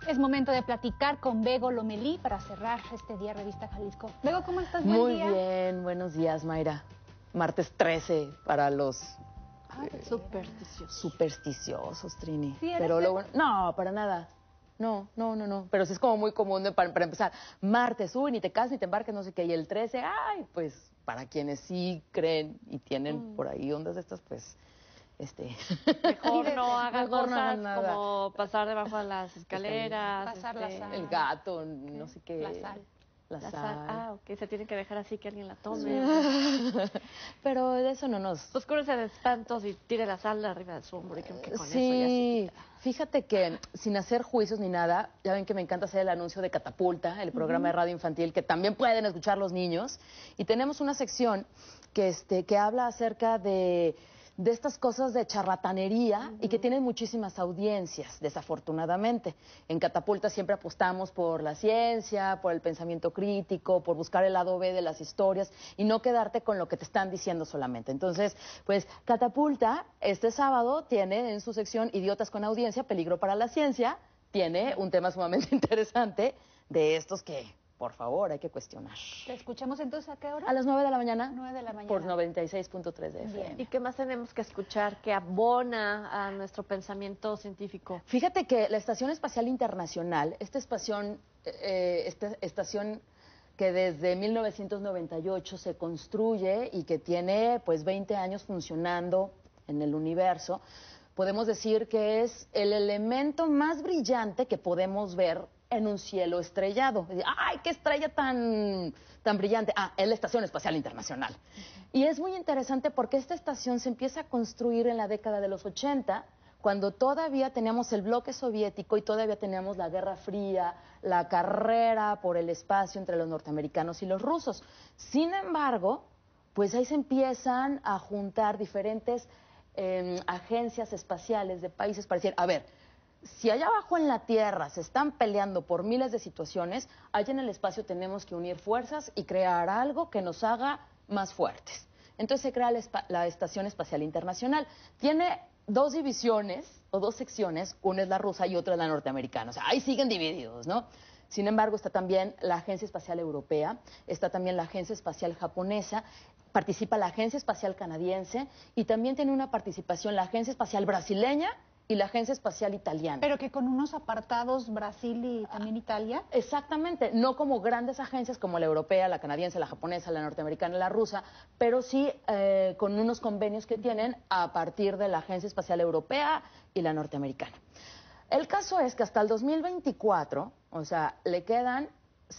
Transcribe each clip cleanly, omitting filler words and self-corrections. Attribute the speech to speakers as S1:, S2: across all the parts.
S1: Es momento de platicar con Bego Lomelí para cerrar este día Revista Jalisco. Bego, ¿cómo estás?
S2: Muy bien, buenos días, Mayra. Martes 13 para los supersticiosos, Trini.
S1: ¿Sí eres
S2: pero no, para nada. No. Pero sí es como muy común para empezar. Martes, ni te casas ni te embarques, no sé qué. Y el 13, pues para quienes sí creen y tienen por ahí ondas de estas, pues...
S3: Mejor no hagan
S2: mejor
S3: cosas
S2: no
S3: como pasar debajo de las escaleras,
S1: pasar la sal,
S2: el gato, no sé qué.
S1: La sal.
S3: La sal. Ok, se tiene que dejar así que alguien la tome.
S2: Pero de eso no nos...
S3: Pues cúrese de espantos y tire la sal arriba de su hombro y creo que con eso ya
S2: Sí, fíjate que sin hacer juicios ni nada, ya ven que me encanta hacer el anuncio de Catapulta, el programa de radio infantil que también pueden escuchar los niños. Y tenemos una sección que habla acerca de estas cosas de charlatanería y que tienen muchísimas audiencias, desafortunadamente. En Catapulta siempre apostamos por la ciencia, por el pensamiento crítico, por buscar el lado B de las historias y no quedarte con lo que te están diciendo solamente. Entonces, pues Catapulta este sábado tiene en su sección Idiotas con audiencia, peligro para la ciencia, tiene un tema sumamente interesante de estos que... Por favor, hay que cuestionar.
S1: ¿Te escuchamos entonces a qué hora?
S2: A las 9 de la mañana.
S1: 9 de la mañana.
S2: Por 96.3 de FM.
S3: ¿Y qué más tenemos que escuchar que abona a nuestro pensamiento científico?
S2: Fíjate que la Estación Espacial Internacional, esta estación que desde 1998 se construye y que tiene pues 20 años funcionando en el universo, podemos decir que es el elemento más brillante que podemos ver en un cielo estrellado. ¡Ay, qué estrella tan brillante! Es la Estación Espacial Internacional. Y es muy interesante porque esta estación se empieza a construir en la década de los 80, cuando todavía teníamos el bloque soviético y todavía teníamos la Guerra Fría, la carrera por el espacio entre los norteamericanos y los rusos. Sin embargo, pues ahí se empiezan a juntar diferentes agencias espaciales de países para decir, a ver, si allá abajo en la Tierra se están peleando por miles de situaciones, allá en el espacio tenemos que unir fuerzas y crear algo que nos haga más fuertes. Entonces se crea la Estación Espacial Internacional. Tiene dos divisiones o dos secciones, una es la rusa y otra es la norteamericana. O sea, ahí siguen divididos, ¿no? Sin embargo, está también la Agencia Espacial Europea, está también la Agencia Espacial Japonesa, participa la Agencia Espacial Canadiense y también tiene una participación la Agencia Espacial Brasileña y la Agencia Espacial Italiana.
S1: Pero que con unos apartados Brasil y también Italia.
S2: Exactamente, no como grandes agencias como la europea, la canadiense, la japonesa, la norteamericana y la rusa, pero sí con unos convenios que tienen a partir de la Agencia Espacial Europea y la norteamericana. El caso es que hasta el 2024, o sea, le quedan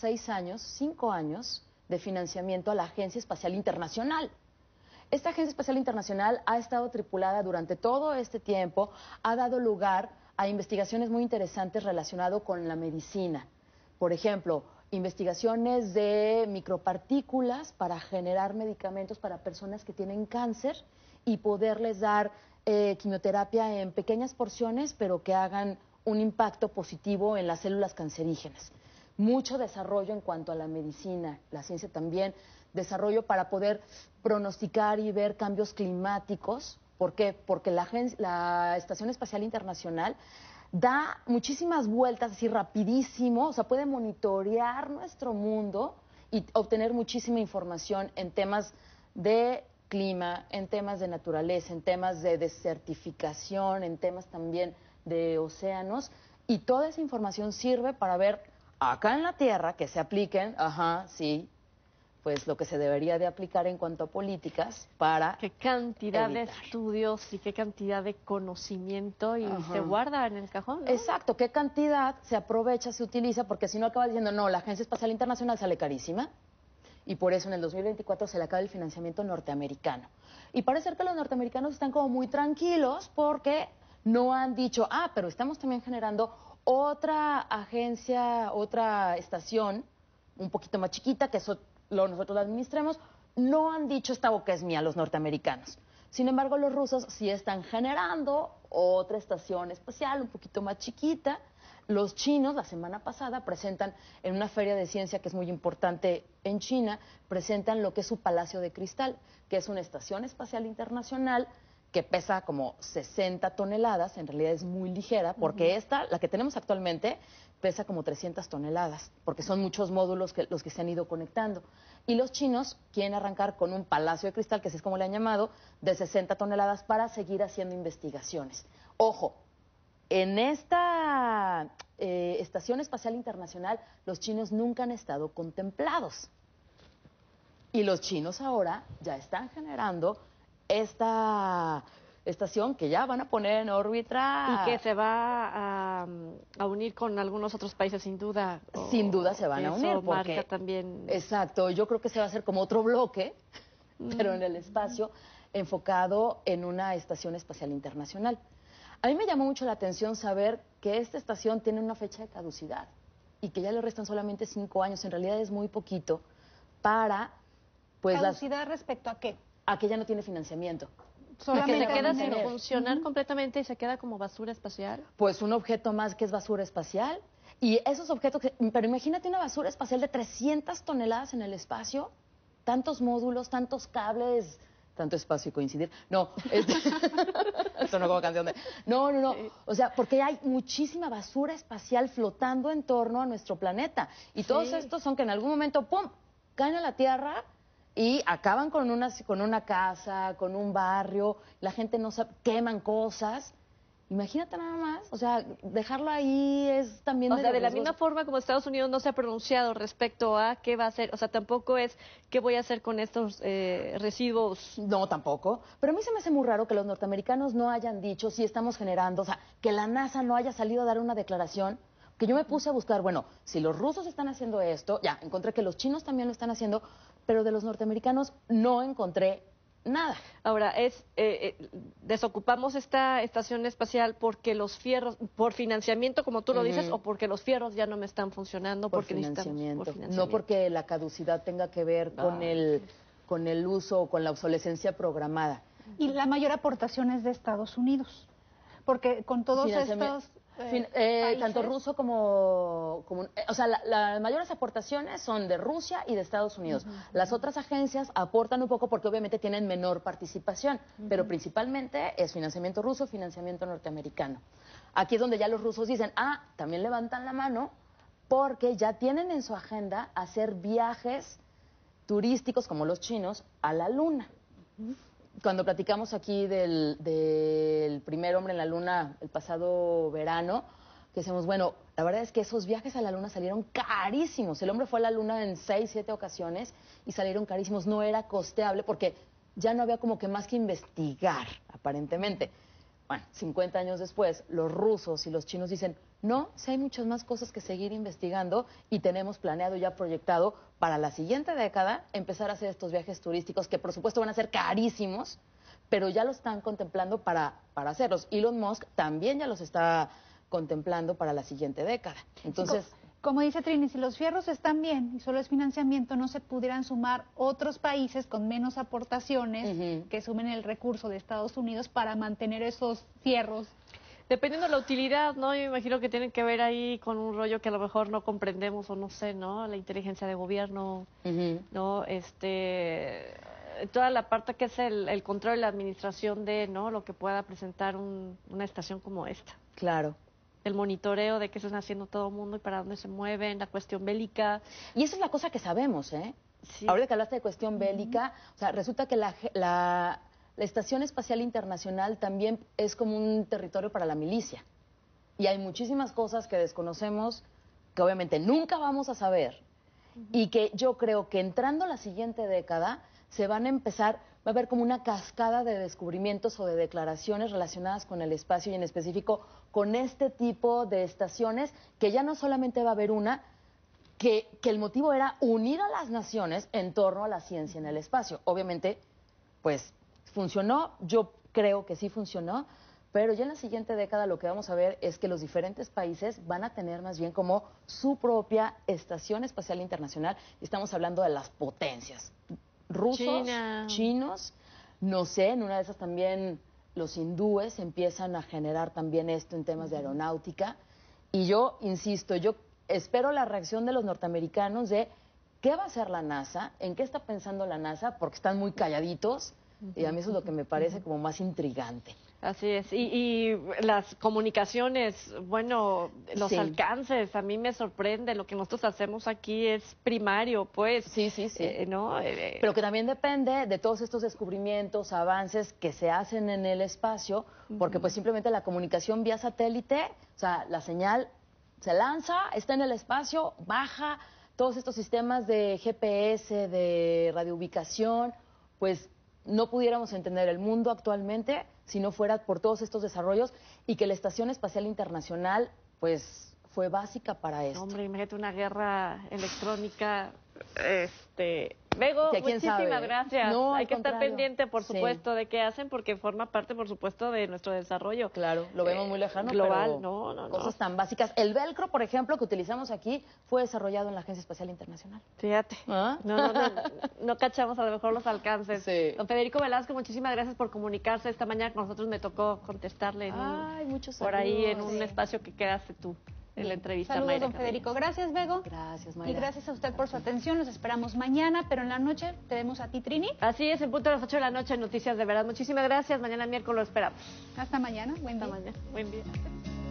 S2: 5 años de financiamiento a la Agencia Espacial Internacional. Esta Agencia Espacial Internacional ha estado tripulada durante todo este tiempo, ha dado lugar a investigaciones muy interesantes relacionadas con la medicina. Por ejemplo, investigaciones de micropartículas para generar medicamentos para personas que tienen cáncer y poderles dar quimioterapia en pequeñas porciones, pero que hagan un impacto positivo en las células cancerígenas. Mucho desarrollo en cuanto a la medicina, la ciencia también, desarrollo para poder pronosticar y ver cambios climáticos. ¿Por qué? Porque la Estación Espacial Internacional da muchísimas vueltas así rapidísimo, o sea, puede monitorear nuestro mundo y obtener muchísima información en temas de clima, en temas de naturaleza, en temas de desertificación, en temas también de océanos, y toda esa información sirve para ver acá en la Tierra que se apliquen, pues lo que se debería de aplicar en cuanto a políticas para
S3: qué cantidad
S2: evitar.
S3: de estudios y qué cantidad de conocimiento y se guarda en el cajón, ¿no?
S2: Exacto, qué cantidad se aprovecha, se utiliza, porque si no acaba diciendo, no, la Agencia Espacial Internacional sale carísima y por eso en el 2024 se le acaba el financiamiento norteamericano. Y parece ser que los norteamericanos están como muy tranquilos porque no han dicho, pero estamos también generando otra agencia, otra estación un poquito más chiquita, que eso nosotros la administremos. No han dicho esta boca es mía los norteamericanos. Sin embargo, los rusos sí están generando otra estación espacial un poquito más chiquita. Los chinos, la semana pasada, presentan en una feria de ciencia que es muy importante en China, presentan lo que es su Palacio de Cristal, que es una estación espacial internacional que pesa como 60 toneladas, en realidad es muy ligera, porque esta, la que tenemos actualmente, pesa como 300 toneladas, porque son muchos módulos los que se han ido conectando. Y los chinos quieren arrancar con un palacio de cristal, que así es como le han llamado, de 60 toneladas para seguir haciendo investigaciones. Ojo, en esta Estación Espacial Internacional, los chinos nunca han estado contemplados. Y los chinos ahora ya están generando esta estación que ya van a poner en órbita.
S3: Y que se va a unir con algunos otros países, sin duda.
S2: Sin duda se van a unir.
S3: Eso
S2: porque,
S3: marca también.
S2: Exacto, yo creo que se va a hacer como otro bloque, pero en el espacio, enfocado en una estación espacial internacional. A mí me llamó mucho la atención saber que esta estación tiene una fecha de caducidad y que ya le restan solamente 5 años. En realidad es muy poquito para... pues
S1: ¿Caducidad respecto a qué?
S2: A que ya no tiene financiamiento.
S3: Que se queda sin
S2: mantener.
S3: funcionar completamente y se queda como basura espacial.
S2: Pues un objeto más que es basura espacial. Y esos objetos, pero imagínate una basura espacial de 300 toneladas en el espacio, tantos módulos, tantos cables, tanto espacio y coincidir. No, esto no como canción de... No. O sea, porque hay muchísima basura espacial flotando en torno a nuestro planeta. Y todos estos son que en algún momento, ¡pum!, caen a la Tierra y acaban con una casa, con un barrio, la gente no sabe, queman cosas. Imagínate nada más, o sea, dejarlo ahí es también...
S3: O sea, de la misma forma como Estados Unidos no se ha pronunciado respecto a qué va a hacer, o sea, tampoco es qué voy a hacer con estos residuos.
S2: No, tampoco. Pero a mí se me hace muy raro que los norteamericanos no hayan dicho si estamos generando, o sea, que la NASA no haya salido a dar una declaración. Que yo me puse a buscar, bueno, si los rusos están haciendo esto, ya, encontré que los chinos también lo están haciendo, pero de los norteamericanos no encontré nada.
S3: Ahora, desocupamos esta estación espacial porque los fierros, por financiamiento, como tú lo dices, o porque los fierros ya no me están funcionando,
S2: Por
S3: porque
S2: financiamiento.
S3: por financiamiento.
S2: No porque la caducidad tenga que ver con el uso o con la obsolescencia programada.
S1: Y la mayor aportación es de Estados Unidos, porque con todos estos...
S2: tanto ruso como o sea, las mayores aportaciones son de Rusia y de Estados Unidos. Las otras agencias aportan un poco porque obviamente tienen menor participación, pero principalmente es financiamiento ruso, financiamiento norteamericano. Aquí es donde ya los rusos dicen, también levantan la mano porque ya tienen en su agenda hacer viajes turísticos como los chinos a la Luna. Cuando platicamos aquí del primer hombre en la Luna el pasado verano, que decimos, bueno, la verdad es que esos viajes a la Luna salieron carísimos. El hombre fue a la Luna en 6, 7 ocasiones y salieron carísimos. No era costeable porque ya no había como que más que investigar, aparentemente. Bueno, 50 años después, los rusos y los chinos dicen, no, sí hay muchas más cosas que seguir investigando y tenemos planeado y ya proyectado para la siguiente década empezar a hacer estos viajes turísticos que por supuesto van a ser carísimos, pero ya lo están contemplando para hacerlos. Elon Musk también ya los está contemplando para la siguiente década. Entonces...
S1: Como dice Trini, si los fierros están bien y solo es financiamiento, no se pudieran sumar otros países con menos aportaciones que sumen el recurso de Estados Unidos para mantener esos fierros.
S3: Dependiendo de la utilidad, ¿no? Yo me imagino que tienen que ver ahí con un rollo que a lo mejor no comprendemos o no sé, ¿no? La inteligencia de gobierno, ¿no? Toda la parte que es el control y la administración de, ¿no? Lo que pueda presentar una estación como esta.
S2: Claro.
S3: El monitoreo de qué se está haciendo todo el mundo y para dónde se mueven, la cuestión bélica.
S2: Y esa es la cosa que sabemos, ¿eh?
S3: Sí.
S2: Ahora que hablaste de cuestión bélica, o sea, resulta que la Estación Espacial Internacional también es como un territorio para la milicia. Y hay muchísimas cosas que desconocemos, que obviamente nunca vamos a saber, y que yo creo que entrando la siguiente década se van a empezar, va a haber como una cascada de descubrimientos o de declaraciones relacionadas con el espacio y en específico con este tipo de estaciones, que ya no solamente va a haber una, que el motivo era unir a las naciones en torno a la ciencia en el espacio. Obviamente, pues funcionó, yo creo que sí funcionó, pero ya en la siguiente década lo que vamos a ver es que los diferentes países van a tener más bien como su propia Estación Espacial Internacional, y estamos hablando de las potencias. Rusos,
S3: China,
S2: chinos, no sé, en una de esas también los hindúes empiezan a generar también esto en temas de aeronáutica. Y yo, insisto, yo espero la reacción de los norteamericanos de qué va a hacer la NASA, en qué está pensando la NASA, porque están muy calladitos, Y a mí eso es lo que me parece como más intrigante.
S3: Así es. Y las comunicaciones, bueno, los alcances, a mí me sorprende. Lo que nosotros hacemos aquí es primario, pues.
S2: Sí.
S3: ¿No?
S2: Pero que también depende de todos estos descubrimientos, avances que se hacen en el espacio, porque pues simplemente la comunicación vía satélite, o sea, la señal se lanza, está en el espacio, baja, todos estos sistemas de GPS, de radioubicación, pues no pudiéramos entender el mundo actualmente si no fuera por todos estos desarrollos y que la Estación Espacial Internacional, pues, fue básica para esto.
S3: Hombre, imagínate una guerra electrónica. Bego, muchísimas gracias.
S2: No,
S3: hay que
S2: contrario.
S3: estar pendiente, por supuesto, de qué hacen, porque forma parte, por supuesto, de nuestro desarrollo.
S2: Claro, lo vemos muy lejano,
S3: global,
S2: pero cosas tan básicas. El velcro, por ejemplo, que utilizamos aquí, fue desarrollado en la Agencia Espacial Internacional.
S3: Fíjate.
S2: ¿Ah?
S3: No cachamos a lo mejor los alcances.
S2: Sí.
S3: Don Federico Velasco, muchísimas gracias por comunicarse esta mañana con nosotros. Me tocó contestarle por ahí en un espacio que quedaste tú. En la entrevista.
S1: Saludos, don Federico. Gracias, Bego.
S2: Gracias, Mayra.
S1: Y gracias a usted por su atención. Los esperamos mañana, pero en la noche te vemos a ti, Trini.
S3: Así es, en punto de las 8 de la noche, Noticias de Verdad. Muchísimas gracias. Mañana miércoles lo esperamos.
S1: Hasta mañana. Buen día.
S3: Hasta mañana. Buen día.